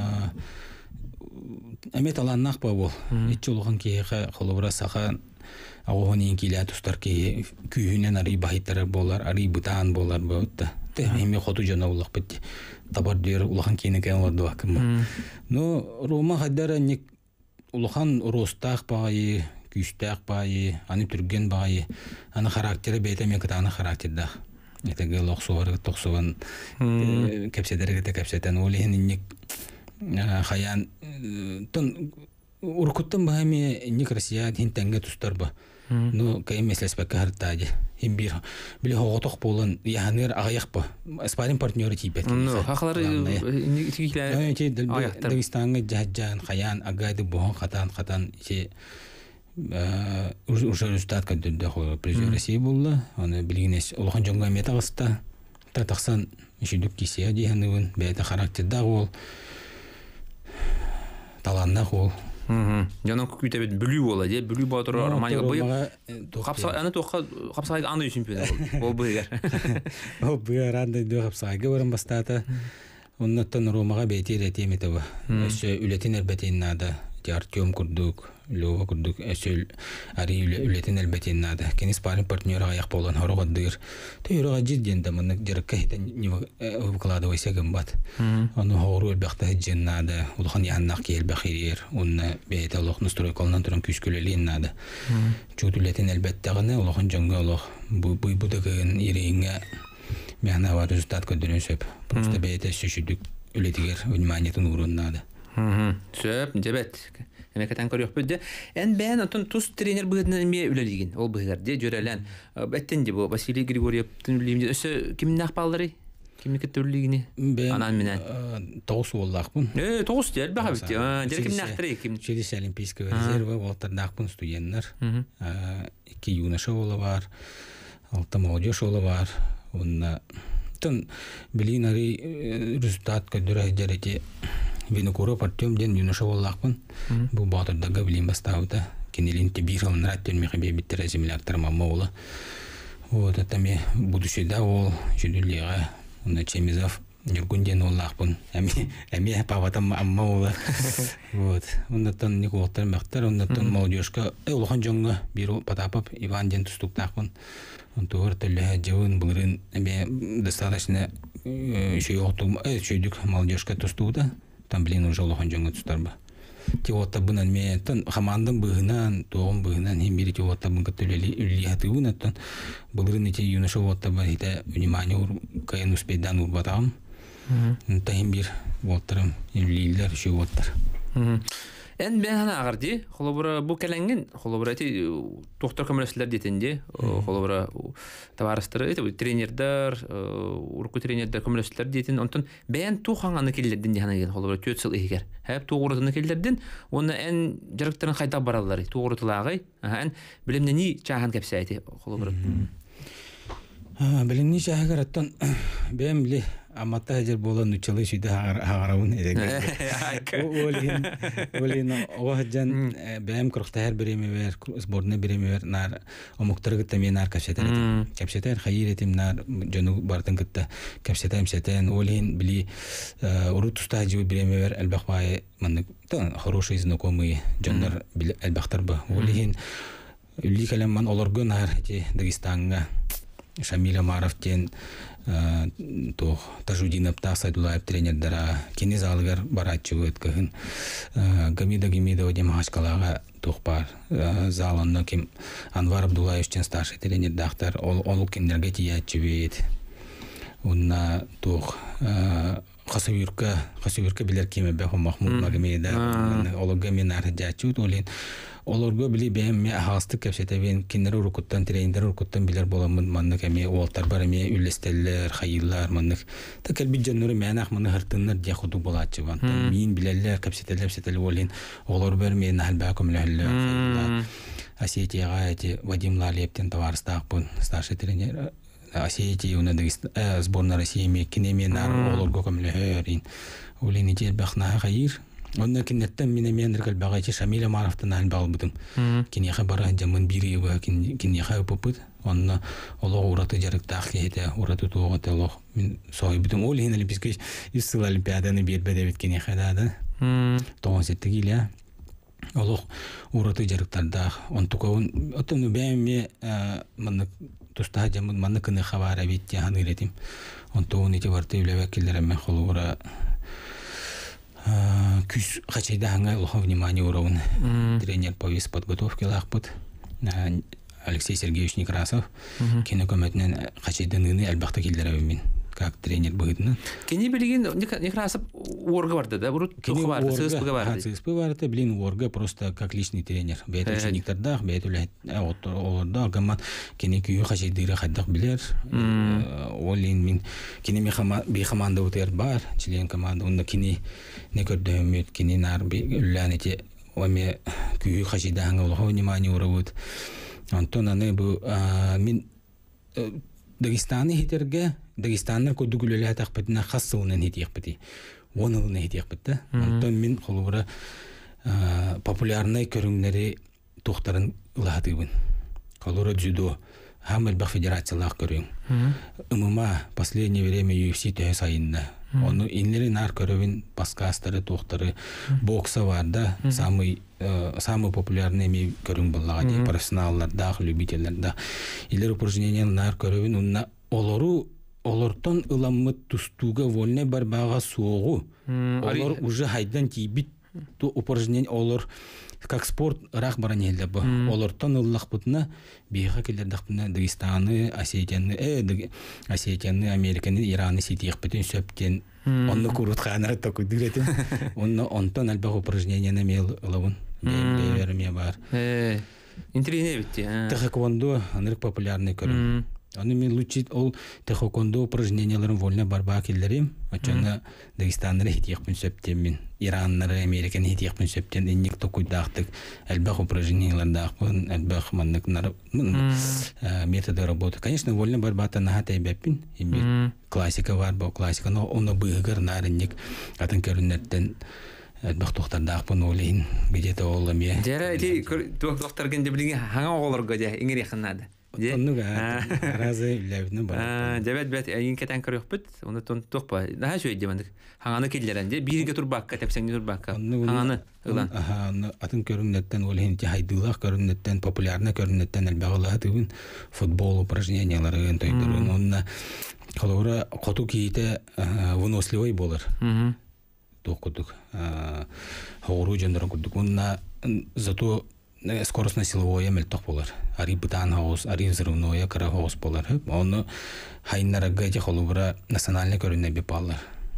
эмет аланнак бабу. Ичулган кийге холобра сахан агонин киле тустар ки күйүнен ари бахиттар болар, ари бутан болар бутта. Эми хоту жана улак бит. Табар дер улахан кийнекен олду акым. Но Рома хадара ник улахан ростак багы күстәк бай, аны түрген бай, аны характері бейте мен кыта аны характерда. Этеге лоқсуары тоқсуан кепседерге те кепсетен олehen инник хаян тон уркуттан бахами инник Россия хинтенге тустар ба. Ну кайм меслеспекке хартади. Хим бир биле хоғотоқ болын яһаныр ағаяқ ба. Спарринг партнеры типет. Ну хақлары инник Дагестанга жаһжан хаян агайды боған хатан се уже результат каддырды хо президент России булла. Аны билгенес улахан жонга метагыста татаксан ишидүк кисия дигәнен бәйдә характерда ул таланна ул. Жаның күтәбет бүлү бола ди, бүлү батыр Романга бу. Капса аны капсага аны чемпион бол быгар. Ол быгар анда ды капсага барам бастата. Оннан Ромага бәйтер этемете бу. Өсө үлетин элбетин нада. Артем курдук, Лёва курдук, эсөл ари үлетин элбетин нада. Кенис спарринг партнеры аяк болан хорогоддыр. Тойрога жидден да мына жеркке не выкладывайся гымбат. Аны хору элбекте жин нада. Улхан яннак кел бахирер. Онна бейте лох настройкалынан туран күскөлелин нада. Чут үлетин элбетте гана улхан жонга лох бу дагын иреңе мәна бар результат көдөрөсөп. Просто бейте сөшүдүк үлетигер вниманиятын урун нада. Сөп, жебет. Эмекетен көрөк бүдді. Эн бән отын тус тренер бұғыдынан ме үлелеген. Ол бұғыдарды жөрелен. Бәттен де бұл Василий Григорьевтің үлелемде. Өсі кімін ақпалдары? Кімін кетті үлелегені? Анан менен. Тоғыс оллақпын. Тоғыс дел бәға бітті. Жері кімін ақтыры? Челис олимпийского резерва, олтардақпын студенттер. 2 юноша олы бар. 6 молодежь олы бар. Онна білген ари результат көдірі жәрете Винокуро партиум ден юноша боллақпын. Бұл батырдага білейін бастауыда. Кенелинте бір ғылын раттен мекебе біттері земляктар мамма олы. Вот это ми будущеда ол жүділіға. Онда Чемизов Нюргунден оллақпын. Әме паватам амма олы. Вот. Ондаттан Николаттар мәқтар. Ондаттан молодежка. Олған жоңға бір Потапов Иван ден тұстуқтақпын. Онтуғыр түлі жауын бұлырын достаточно шөйдік молодежка тұстуыда. Тан блин уже лохан жоңга тустарба. Ти отта бунан мен тан хамандан быгынан, тоғын быгынан хем бери ти отта бун каттөлели үллиһаты унаттан. Былырын эти юноша отта бар хите внимание ур кайын успейдан урбатам. Та хем бир оттарым үллилер шу оттар. En ben hana agardi, холобра бу келенген, холобра ти доктор көмөлөслөр детенде, холобра товарыстары, эти тренердер, урку тренердер көмөлөслөр детен, онтон бен тухаңаны келдердин хана ген, холобра 4 жыл эгер. Хеп тугурутуны келдердин, оны en жарыктарын кайта баралар, тугурутулагы, ан билимне ни чахан кепсайти, холобра. Билимни чахагыраттан бемли амата хажер болан учалы шүйді хағарауын Олин оғаджан бәм құрықтағар біреме бер, сборны біреме бер, нар омуқтары күтті мен нар кәпсетер етім. Кәпсетер хайыр етім, нар жону бартын күтті кәпсетем сетен. Олин білі ұру тұста жібі біреме бер, әлбәқ бай, хороший знакомый жондар әлбәқтар бұ. Олин үлі кәлем ман оларғы нар Дагестанға Шамиля Маровтен Тажудинов Сайдулаев тренердара кенез алгар барачы өткөгін Гамида одем хашкалаға тоқпар заланны кем Анвар Абдулаевчен старший тренер дақтар ол кендерге тиятчы бейт. Онна тоқ қасыверкі білер кеме бәху Махмуд Магомеда олығы мен ары жачы олен оларға білі бәйім ме ағасты кәпсетәбен кендері ұрықыттан, тренерлер ұрықыттан білер боламын маннық әме олтар бар әме үлестелер, қайылар маннық. Та кәлбет жанныры мән ақ маны ғыртынлар дия құды болатшы бан. Мен білелер, кәпсетелер олен олар бар мен әлбә көмілі қайылар. Асетияға әте Вадим Лалептен товарысты ақпын, старший тренер. Асетия уна сборна Россия меккене мен оларға көмілі олен етел бәқна қайыр. Онна кинеттен мен ркалбагайчы Шамиля Маровтан албал бутым. Кинеха бара жамын бири ба кинеха попут. Онна олог ураты жарыктак кете, ураты тоого телог. Мен сой бутым ол хин олимпийский исыл олимпиаданы бербеде бит кинеха да. 97 гиле. Олог ураты жарыктарда онтукон отону беме маны туста жамын маны кыны хабара бит яныретим. Онтуун эти барты үлебекилдер мен холура Күз қачайда аңа ұлға внимание урауын тренер по вес подготовки лақпыт Алексей Сергеевич Некрасов кені көмәтінен қачайдан ұны әлбақты келдер әуімен как тренер бұғыдыны. Кені білген Некрасов орғы барды да? Тұқы барды, ССП-ға барды? ССП барды, блин, орғы просто как личный тренер. Бәйт учениктардақ, бәйт оларда ағаман кені күйі қачайдыры қайдақ білер. Олин мен кені бейхаманда өтер бар, член команда, онда кені не көрді өмет, кені нар үллән ете оме күйі қачайда аңа олға внимание ұрауыд. Антон аны бұл мен Дагестаны хитерге, Дагестаннар көдді күлелі атақ бітіне қассылынан хитек біті. 10 ылына хитек бітті. Антон мен қолуыра популярный көріңлері тоқтарын ұлағатығын. Қолуыра дзюдо, Хамельбақ федерациялақ көрің. Умыма последнее время UFC түйе сайында. Оны инлері нар көрігін паскастары, тоқтары, бокса бар да, самый популярный еми көрің болаға дейін, профессионалларда, любительлерда. Илер упражнениялар нар көрігін, онна олортон ыламмыт тустуға вольне бар баға соғу. Олар уже хайдан тейбіт упражнение, олар как спорт рақ баран елді бұл. Олортон ыллақ бұтына бейға келдердіқ бұтына Дагестаны, Осетияны, Американы, Ираны сетейік бұтын сөптен онны көрут қанары токуды ретім. Онтон әлбақ упражненияны мел ылауын. Бейверіме бар. Интервью бітті. Тэхэквондо анырық популярный көрім. Аны мен лучит ол тэхэквондо упражненияларын вольна барба келдерім. Очаны Дагестаннары хетейікпін сөптен мен. Ираннары, Американы хетейікпін сөптен еннік токуйдақтық. Әлбақ упражнениялардақпын, әлбақ маннық методы работы. Конечно, вольна барбата наға тәйбәппін. Классика бар бұл классика, но оны бұйығыр нарыннек атын көрінерден әлбақ тоқтардақпын олейін. Где-то оламе. Жәрі, тоқтар кенде білген хаңа оғылырға жа, еңір яқынады. Оннуга разы үләбіні бар. Жабәт әйін кәтән көрек бұд, оны тоқпа. Наға сөйді демандық. Хаңаны келдерінде, бірге тұрбаққа, тәпсәңге тұрбаққа. Хаңаны ұлан. Атын көріннеттен, олейінте хайдылақ көріннеттен, популярны көріннеттен әлбәғылығы түгін футбол упражненияларын тойдырын. Онына қолуыра қоту кейті выносливой болыр. курдук хоору жондар курдук онна зато скоростно-силовое мелтох болар. Ари бытан хаос, ари взрывное кара хаос болар. Оны хайнарага же холубра национальный көрүнө бепалар.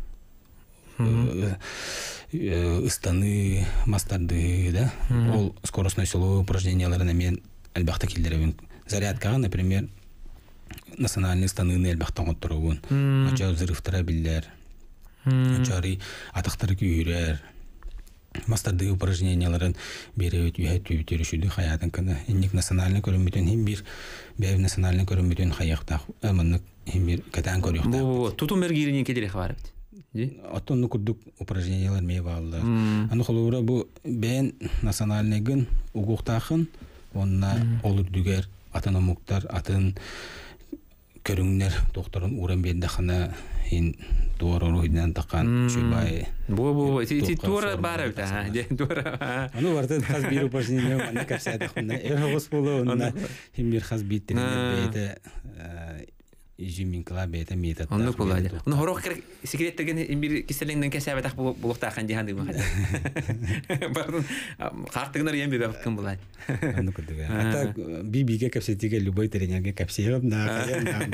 Ыстаны, мастарды, да? Ол скоростно-силовое упражненияларына мен албахта килдеребин. Зарядкага, например, национальный станыны албахтан оттурабын. Ача взрывтара биллер. Ачари атактары күйрер. Мастарды упражненияларын беребит үйөт үйрүшүдү хаятын кана. Инник национальный көрүмүтүн хим бир бев национальный көрүмүтүн хаякта. Аманнык хим бир катан көрүктө. Бу тутум мергиринин кедере хабар бит. Оттонну курдук упражнениялар мебаллар. Аны холура бу бен национальный гын угуктахын онна олурдугер атанамуктар атын көрүңнер докторун уран бендахана ин туору хиден такан чубай. Бу ти туора бара бит ha. Туора. Аны варта хаз бир упражнение аны капсада хунна. Эргос боло онна химир хаз биттер бейте жиминкла бейте метод. Аны булады. Аны хорок секреттерген бир киселеңден кесабе так булуктакан жихан деп мага. Бардын картыгынар эми беп ким булат. Аны кудуга. Ата бибиге капсетиге любой тренерге капсееп на.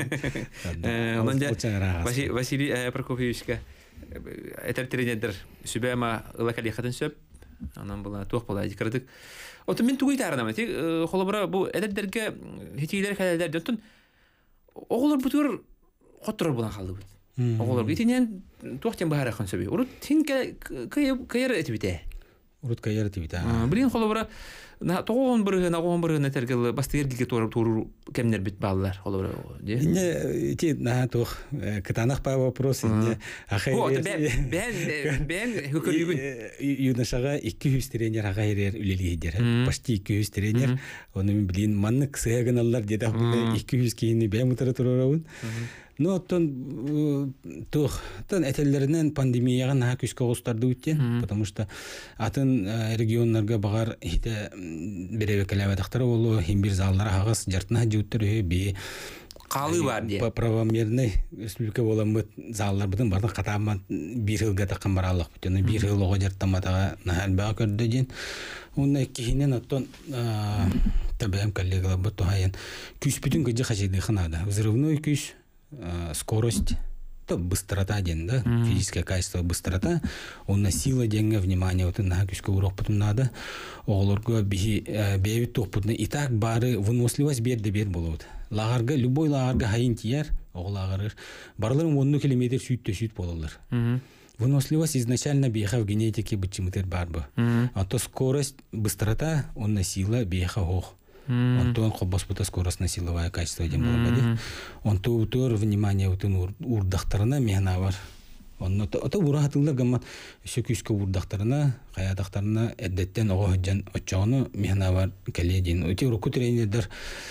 Василий Прокофьевичка этер тренердер сүбәма локали хатын сөп. Анан була тук була кирдик. Ото мен тугый тарына ти холобра бу эдердерге хитилер халалдар дөнтүн оголор бутур коттор була калды бут. Оголор битинен туктен баара хан сөбү. Урут тин кайыр этибите. Урут кайыр этибите. Билин холобра на тоон бир нетергел бастыргиге туру кемнер бит баллар холобра ди. Не ти на тох катанах по вопрос не ахай. Бен хөкөлүгүн юнашага 200 тренер агайрер үлелидер. Почти 200 тренер. Оны билин маннык сыганалар деди. 200 кийини бен мутара турабын. Но тон этеллеринен пандемияга на күскө гостарды үттен, потому что атын регионнарга багар хите беребе келебедактар болу, химбир заллар агас жартына жуттыр би калы бар ди. Правомерный республика боламыт заллар бутун бардын катаман бир жылга такан баралык бүтүн бир жыл ого жартаматага нахалбага көрдү ден. Онна кихинен оттон табем коллегалар буту хайын күс бүтүн көжө хажыды ханада. Взрывной күс скорость, то быстрота ден, да, физическое качество быстрота, он сила деньга, внимание, вот на куске урок потом надо, оголорго бейвит топутны, и так бары выносливость бер болот. Лагарга, любой лагарга хайын тияр, оголагар, барларын 1 километр сүйт бололар. Выносливость изначально бейха в генетике бычымытыр барбы. А то скорость, быстрота, он сила бейха ох. Он то хоббоспута скоростно-силовое качество дем было. Он то утор внимание утын урдахтарына мехнавар. Он то урахатылар гамма сөкүскө урдахтарына, каядахтарына эддеттен ого жан очону мехнавар келедин. Өтө руку тренердер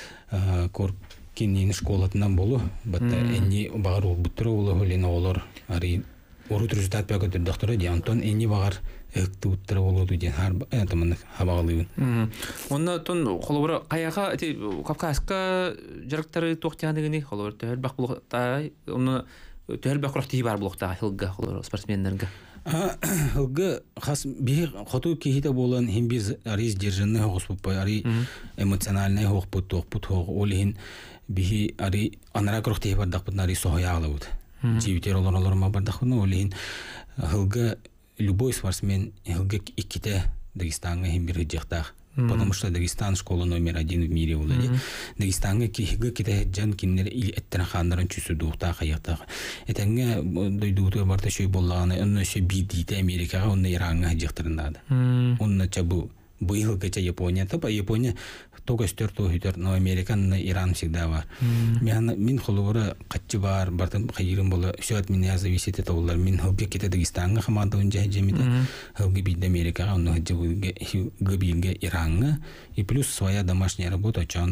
коркинин школатынан болу. Бата энни багар урбуттура болу олен олор ари урут результат пегөтөр доктора ди Антон энни багар эктуттар болуду ден хар таман хабагалыйын. Онна тон холобра каяга Кавказка жарыктары токтяганы холобра төл бак булукта онна төл бак рохти бар булукта хылга холобра спортсмендерге. Хылга хас би хоту кихите болан химбиз ариз держанны хоспупай ари эмоциональный хоппут олин би ари анара рохти бар дакпут ари сохяалыбыт. Живитер олонолорма бар дакпут олин хылга любой спортсмен хылга икките Дагестанга химбир жактах. Потому что Дагестан школа номер 1 в мире улады. Дагестанга хылга ките жан кинер эттен хандарын чүсү дуукта каяктак. Этенге дойдууту барта шөй боллаганы онно шө бидите Америкага онно Иранга жактырындады. Онно чабу быйыл кече Япония тапа Япония только стёрту но Американ Иран всегда бар. Мин холовра катчы бар, бартым хайырым бола, всё от меня зависит это улар. Мин хылга кете Дагестанга хаманда унжа жемиде. Хылга бидде Америкага онно гыбилге Иранга и плюс своя домашняя работа, чана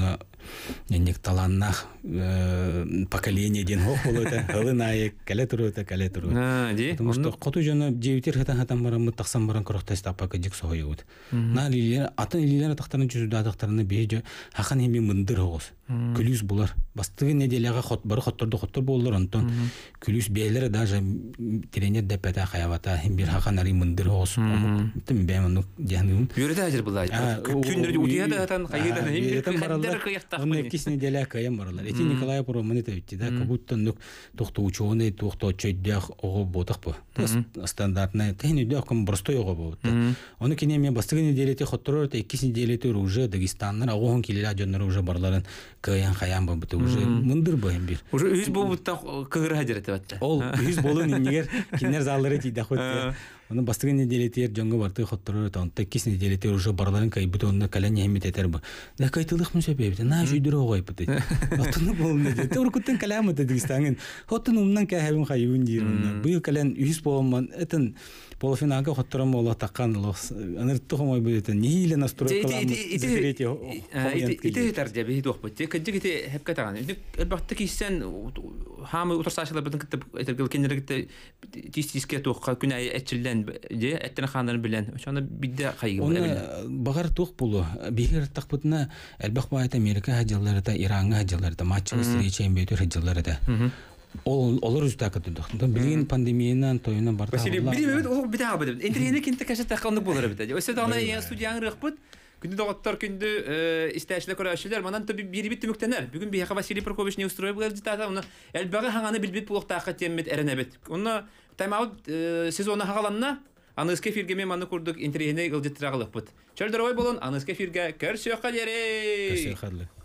нек таланнах поколение ден хох болота хылынайы кале турута Ди. потому что коту жона жевитер хатан барам таксан баран корохтас тапака жик сойют на лилер атын лилер тактарын жүзү дадактарына бейже хахан эми мындыр хогус күлүс булар бастыгы неделяга хот бар хоттор болдор антон күлүс бейлер даже тренер депета хаявата бир хахан ари мындыр хогус тим бемну жанын Юрда ажыр булай. Күндүр утияда атан кайыдан хендер кыяктак. Он экис неделя каям баралар. Эти Николай Промонетович да как будто ну тохто ученый тохто чөйдях ого ботак бу. Стандартный техник ком простой ого бу. Оны кине мен бастыгы неделете хоттор экис неделете уже Дагестаннан огон килелер жоннор уже барларын каян хаям бу уже мындыр бу бир. Уже үз бу кыгыра ажырат атча. Ол үз болун нигер кинер заллары тиде хот. Оны бастыгы неделетер жонго барты хоттор тон экис неделетер уже барларын кай бутонна калан эмит этер бу. Да кайтылык мын себеби на жүйдүр огой бут. Атыны болны де. Туркуттан каламы Дагестанын. Хотун умнан кайын кайын дирин. Бу калан үз болман этен полуфиналга хоттором ола таккан лос. Аныртты хомой бутен. Ниле настройкалам. Ити таржаби дух бут. Кыжыгыты хеп катаган. Элбатты киссен хамы утурсашлар бүтүн китеп этергел кенеректе тис-тиске тукка күнай этчилден же эттен хандан билен. Ошоны бидде кайгы. Оны багар тук булу. Бигер такпытна элбак байт Америка хаҗаллары Иранга хаҗаллары матч встреча имбетер хаҗаллары Олар үзтә көтүдүк. Билген пандемиянан тойына барта. Василий, билебет, ол битә абыды. Интернет кинте кәшә тәкъанлык булыр бит. Өсә дана яңа студияң рөхбут. Күндә доктор күндә истәшле көрәшүләр. Манан таби бири бит төмөктәнәр. Бүген бияка Василий Прокопьевич не устроил булыр дитата. Уны әлбәгә хаңаны билбит булыкта хәтемет әрәнә бит. Уны тайм-аут сезоны хагаланна. Аныске фиргеме маны курдук интернетне гылҗытрагылык бит. Чөлдөрөй болон аныске фиргә көрсө калере. Көрсө калере.